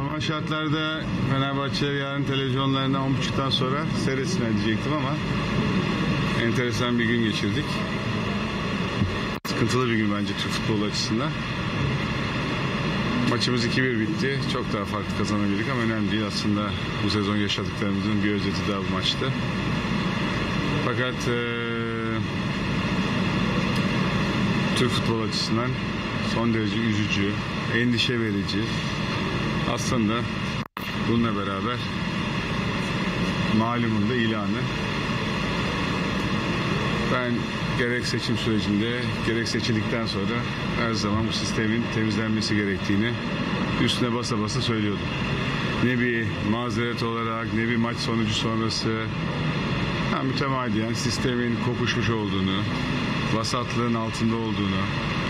Normal şartlarda Fenerbahçe'ye yarın televizyonlarında 10.30'dan sonra seyretsinler diyecektim ama enteresan bir gün geçirdik. Sıkıntılı bir gün bence Türk futbolu açısından. Maçımız 2-1 bitti. Çok daha farklı kazanabilirdik ama önemli değil. Aslında bu sezon yaşadıklarımızın bir özeti daha bu maçta. Fakat Türk futbolu açısından son derece üzücü, endişe verici. Aslında bununla beraber malumun da ilanı. Ben gerek seçim sürecinde gerek seçildikten sonra her zaman bu sistemin temizlenmesi gerektiğini üstüne basa basa söylüyordum. Ne bir mazeret olarak ne bir maç sonucu sonrası mütemadiyen sistemin kokuşmuş olduğunu, vasatlığın altında olduğunu,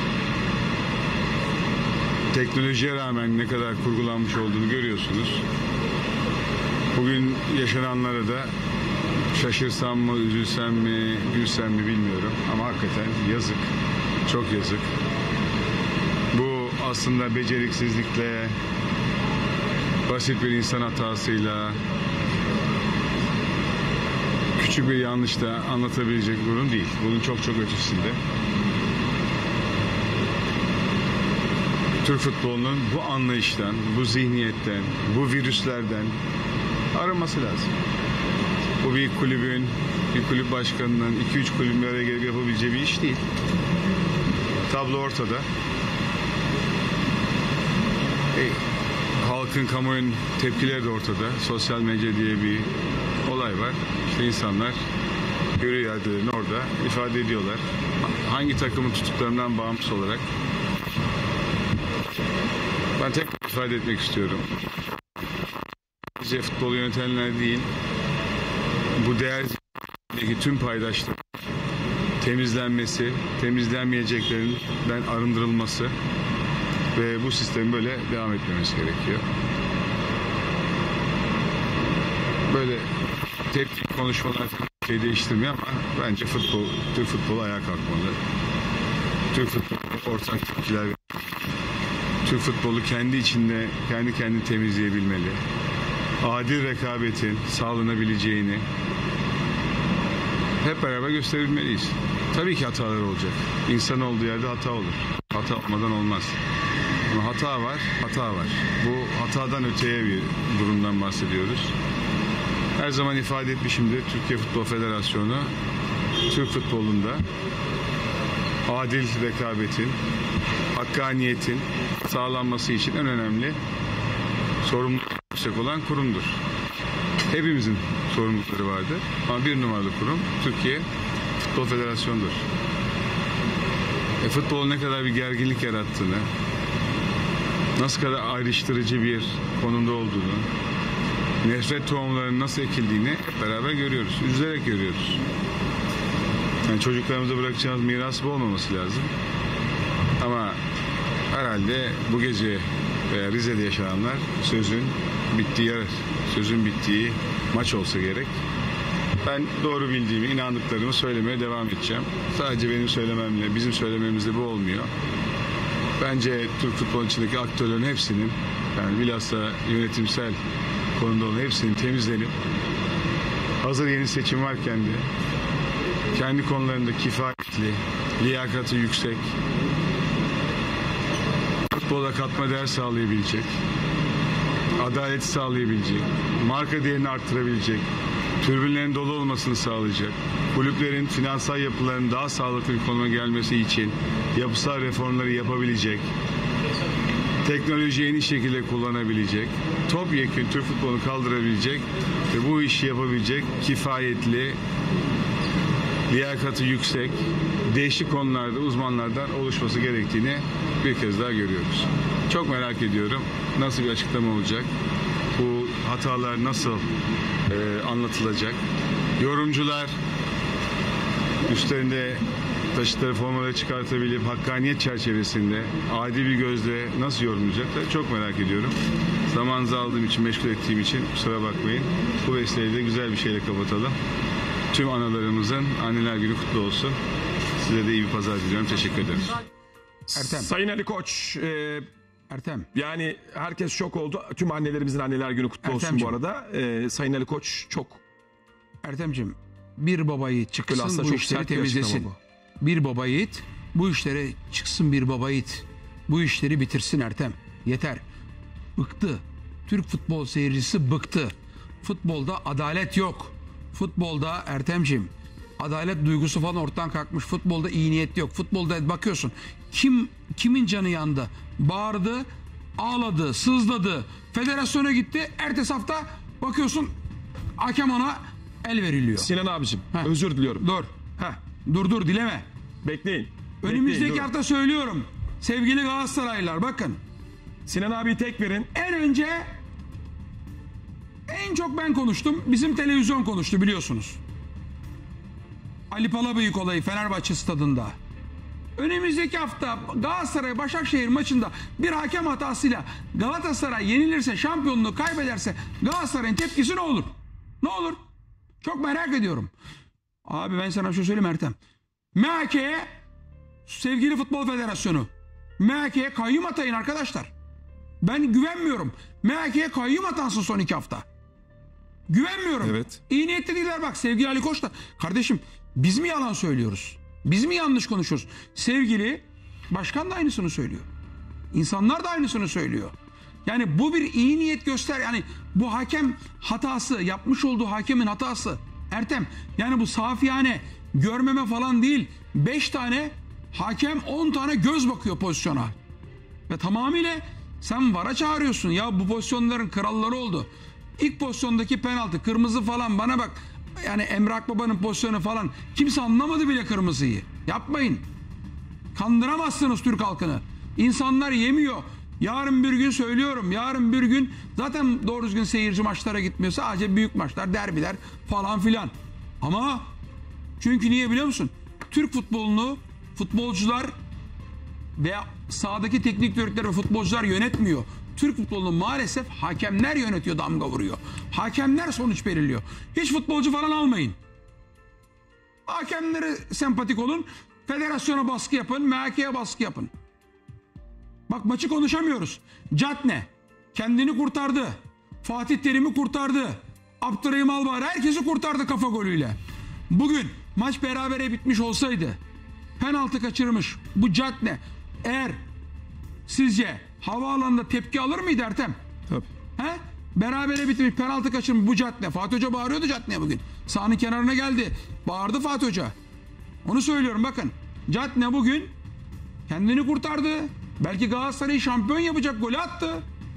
teknolojiye rağmen ne kadar kurgulanmış olduğunu görüyorsunuz. Bugün yaşananlara da şaşırsam mı, üzülsem mi, gülsem mi bilmiyorum. Ama hakikaten yazık, çok yazık. Bu aslında beceriksizlikle, basit bir insan hatasıyla, küçük bir yanlışla anlatabilecek bir durum değil. Bunun çok çok ötesinde. Türk futbolunun bu anlayıştan, bu zihniyetten, bu virüslerden arınması lazım. Bu bir kulübün, bir kulüp başkanının 2-3 kulübün bir araya gelip yapabileceği bir iş değil. Tablo ortada. Halkın, kamuoyunun tepkileri de ortada. Sosyal medya diye bir olay var. İşte insanlar görev iradelerini orada ifade ediyorlar. Hangi takımın tuttuklarından bağımsız olarak. Ben tek ifade etmek istiyorum. Bize futbolu yönetenler değil, bu değerdeki tüm paydaşların temizlenmesi, temizlenmeyeceklerinden arındırılması ve bu sistemin böyle devam etmemesi gerekiyor. Böyle tepki konuşmalar şey değiştirmiyor ama bence Türk futbolu ayağa kalkmalı. Türk futbolu ortak tepkiler, Türk futbolu kendi içinde kendi kendini temizleyebilmeli. Adil rekabetin sağlanabileceğini hep beraber gösterebilmeliyiz. Tabii ki hatalar olacak. İnsan olduğu yerde hata olur. Hata olmadan olmaz. Ama hata var, hata var. Bu hatadan öteye bir durumdan bahsediyoruz. Her zaman ifade etmişimdir. Türkiye Futbol Federasyonu Türk futbolunda adil rekabetin, hakkaniyetin sağlanması için en önemli sorumluluk yüksek olan kurumdur. Hepimizin sorumlulukları vardır. Ama bir numaralı kurum Türkiye Futbol Federasyonu'dur. Futbolun ne kadar bir gerginlik yarattığını, nasıl kadar ayrıştırıcı bir konumda olduğunu, nefret tohumlarının nasıl ekildiğini hep beraber görüyoruz. Üzülerek görüyoruz. Yani çocuklarımıza bırakacağımız miras bu olmaması lazım. Ama herhalde bu gece veya Rize'de yaşananlar sözün bittiği maç olsa gerek. Ben doğru bildiğimi, inandıklarımı söylemeye devam edeceğim. Sadece benim söylememle, bizim söylememizle bu olmuyor. Bence Türk futbolun içindeki aktörlerin hepsinin, yani bilhassa yönetimsel konuda olan hepsinin temizlenip hazır yeni seçim varken de kendi konularında kifayetli, liyakatı yüksek, futbola katma değer sağlayabilecek, adaleti sağlayabilecek, marka değerini arttırabilecek, tribünlerin dolu olmasını sağlayacak, kulüplerin finansal yapılarının daha sağlıklı bir konuma gelmesi için yapısal reformları yapabilecek, teknolojiyi en iyi şekilde kullanabilecek, topyekün Türk futbolunu kaldırabilecek ve bu işi yapabilecek kifayetli, liyakatı yüksek, değişik konularda uzmanlardan oluşması gerektiğini bir kez daha görüyoruz. Çok merak ediyorum nasıl bir açıklama olacak, bu hatalar nasıl anlatılacak, yorumcular üstlerinde taşıtları formaları çıkartabilip hakkaniyet çerçevesinde adil bir gözle nasıl yorumlayacaklar çok merak ediyorum. Zamanınızı aldığım için, meşgul ettiğim için kusura bakmayın. Bu vesileyle de güzel bir şeyle kapatalım. Tüm analarımızın Anneler Günü kutlu olsun. Size de iyi bir pazar diliyorum. Teşekkür ederim. Ertem. Sayın Ali Koç, Ertem. Yani herkes şok oldu. Tüm annelerimizin anneler günü kutlu olsun bu arada. Sayın Ali Koç çok... Ertemciğim, bir baba yiğit çıksın aslında bu çok işleri sert bir açıklama temizlesin. Bir baba yiğit bu işlere çıksın, bir baba yiğit bu işleri bitirsin Ertem. Yeter. Bıktı. Türk futbol seyircisi bıktı. Futbolda adalet yok. Futbolda Ertemciğim, adalet duygusu falan ortadan kalkmış. Futbolda iyi niyet yok. Futbolda bakıyorsun. Kimin canı yandı? Bağırdı, ağladı, sızladı. Federasyona gitti. Ertesi hafta bakıyorsun hakem ona el veriliyor. Sinan abicim, Heh. özür diliyorum. Dur. Heh, Dur dileme. bekleyin. Önümüzdeki Bekleyin, hafta söylüyorum. Sevgili Galatasaraylılar bakın. Sinan abi tek verin. En önce en çok ben konuştum. Bizim televizyon konuştu biliyorsunuz. Ali Palabıyık olayı Fenerbahçe stadında. Önümüzdeki hafta Galatasaray Başakşehir maçında bir hakem hatasıyla Galatasaray yenilirse, şampiyonluğu kaybederse Galatasaray'ın tepkisi ne olur? Ne olur? Çok merak ediyorum. Abi ben sana bir şey söyleyeyim Ertem. MHK'ye, sevgili Futbol Federasyonu, MHK'ye kayyum atayın arkadaşlar. Ben güvenmiyorum. MHK'ye kayyum atansın son 2 hafta. Güvenmiyorum. Evet. İyi niyetli değiller bak, sevgili Ali Koç da. Kardeşim biz mi yalan söylüyoruz? Biz mi yanlış konuşuyoruz? Sevgili başkan da aynısını söylüyor. İnsanlar da aynısını söylüyor. Yani bu bir iyi niyet göster. Yani bu hakem hatası, yapmış olduğu hakemin hatası. Ertem, yani bu safiyane görmeme falan değil. 5 tane hakem, 10 tane göz bakıyor pozisyona. Ve tamamıyla sen VAR'a çağırıyorsun. Ya bu pozisyonların kralları oldu. İlk pozisyondaki penaltı, kırmızı falan, bana bak. Yani Emre Akbaba'nın pozisyonu falan. Kimse anlamadı bile kırmızıyı. Yapmayın. Kandıramazsınız Türk halkını. İnsanlar yemiyor. Yarın bir gün söylüyorum. Yarın bir gün zaten doğru düzgün seyirci maçlara gitmiyor. Sadece büyük maçlar, derbiler falan filan. Ama çünkü niye biliyor musun? Türk futbolunu futbolcular veya sahadaki teknik direktör ve futbolcular yönetmiyor. Türk futbolunu maalesef hakemler yönetiyor, damga vuruyor. Hakemler sonuç belirliyor. Hiç futbolcu falan almayın. Hakemlere sempatik olun. Federasyona baskı yapın. MHK'ye baskı yapın. Bak maçı konuşamıyoruz. Catne kendini kurtardı. Fatih Terim'i kurtardı. Abdurrahim Albayrak herkesi kurtardı kafa golüyle. Bugün maç berabere bitmiş olsaydı, penaltı kaçırmış bu Catne, eğer sizce havaalanında tepki alır mıydı Ertem? Tabii. He? Berabere bitmiş, penaltı kaçırmış bu Catne. Fatih Hoca bağırıyordu Catne'ye bugün. Sahanın kenarına geldi. Bağırdı Fatih Hoca. Onu söylüyorum bakın. Catne bugün kendini kurtardı. Belki Galatasaray'ı şampiyon yapacak golü attı.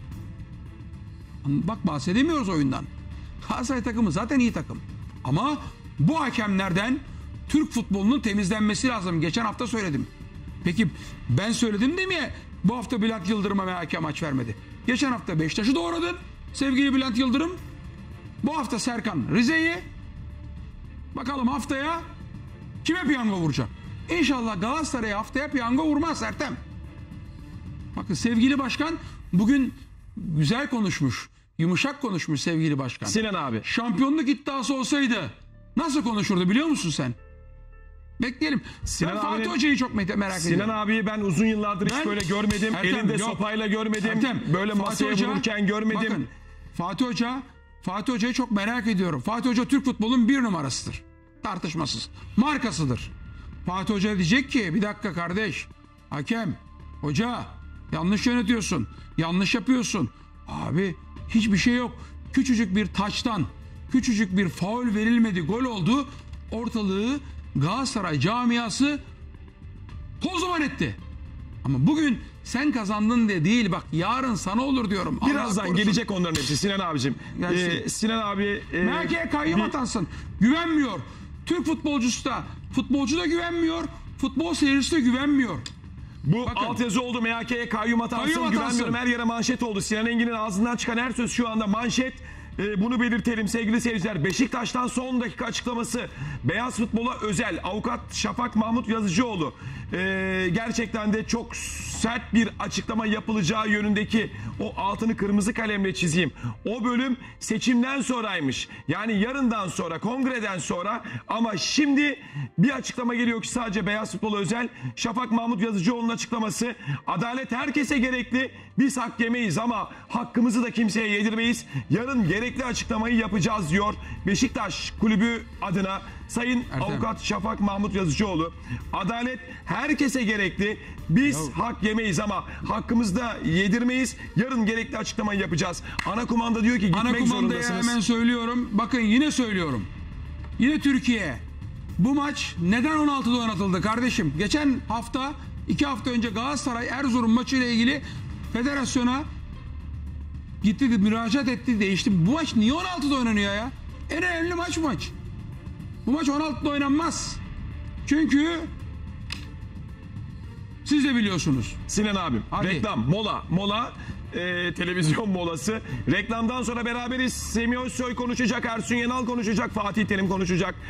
Bak bahsedemiyoruz oyundan. Galatasaray takımı zaten iyi takım. Ama bu hakemlerden Türk futbolunun temizlenmesi lazım. Geçen hafta söyledim. Peki ben söyledim değil mi? Bu hafta Bülent Yıldırım'a MHK maç vermedi. Geçen hafta Beşiktaş'ı doğradın sevgili Bülent Yıldırım. Bu hafta Serkan Rize'yi. Bakalım haftaya kime piyango vuracak? İnşallah Galatasaray'a haftaya piyango vurmaz Ertem. Bakın sevgili başkan bugün güzel konuşmuş. Yumuşak konuşmuş sevgili başkan. Sinan abi. Şampiyonluk iddiası olsaydı nasıl konuşurdu biliyor musun sen? Bekleyelim. Sinan ben Fatih abinin- Hoca'yı çok merak ediyorum. Sinan abiyi ben uzun yıllardır hiç Ben- böyle görmedim. Ertem, Elinde yok. sopayla görmedim. Ertem, böyle Fatih masaya Hoca- vururken görmedim. Bakın, Fatih Hoca'yı çok merak ediyorum. Fatih Hoca Türk futbolunun 1 numarasıdır. Tartışmasız. Markasıdır. Fatih Hoca diyecek ki bir dakika kardeş, hakem, hoca yanlış yönetiyorsun. Yanlış yapıyorsun. Abi hiçbir şey yok. Küçücük bir taçtan, küçücük bir faul verilmedi, gol oldu. Ortalığı Galatasaray camiası toz duman etti. Ama bugün sen kazandın diye değil, bak yarın sana olur diyorum. Allah Birazdan korusun. gelecek onların hepsi Sinan abicim. Gelsin. Sinan abi... MHK'ye kayyum atansın. Güvenmiyor. Türk futbolcusu da, futbolcu da güvenmiyor. Futbol seyircisi de güvenmiyor. Bu Bakın. altyazı oldu. MHK'ye kayyum atansın. Kayyum atansın. Güvenmiyorum. Her yere manşet oldu. Sinan Engin'in ağzından çıkan her söz şu anda manşet. Bunu belirtelim sevgili seyirciler. Beşiktaş'tan son dakika açıklaması. Beyaz futbola özel. Avukat Şafak Mahmut Yazıcıoğlu. Gerçekten de çok sert bir açıklama yapılacağı yönündeki o altını kırmızı kalemle çizeyim. O bölüm seçimden sonraymış. Yani yarından sonra, kongreden sonra, ama şimdi bir açıklama geliyor ki sadece beyaz futbola özel. Şafak Mahmut Yazıcıoğlu'nun açıklaması. Adalet herkese gerekli. Biz hak yemeyiz ama hakkımızı da kimseye yedirmeyiz. Yarın gerekli açıklamayı yapacağız diyor Beşiktaş Kulübü adına Sayın Avukat Şafak Mahmut Yazıcıoğlu. Adalet herkese gerekli. Biz hak yemeyiz ama hakkımızı da yedirmeyiz. Yarın gerekli açıklamayı yapacağız. Ana kumanda diyor ki gitmek Ana kumandaya zorundasınız. hemen söylüyorum. Bakın yine söylüyorum. Yine Türkiye. Bu maç neden 16'da oynatıldı kardeşim? Geçen hafta, 2 hafta önce Galatasaray Erzurum maçıyla ilgili federasyona gitti, müracaat etti, değişti. Bu maç niye 16'da oynanıyor ya? En önemli maç bu maç. Bu maç 16'da oynanmaz. Çünkü siz de biliyorsunuz. Sinan abim, Hadi. reklam, mola, televizyon molası. Reklamdan sonra beraberiz. Semih Özsoy konuşacak, Ersun Yanal konuşacak, Fatih Terim konuşacak.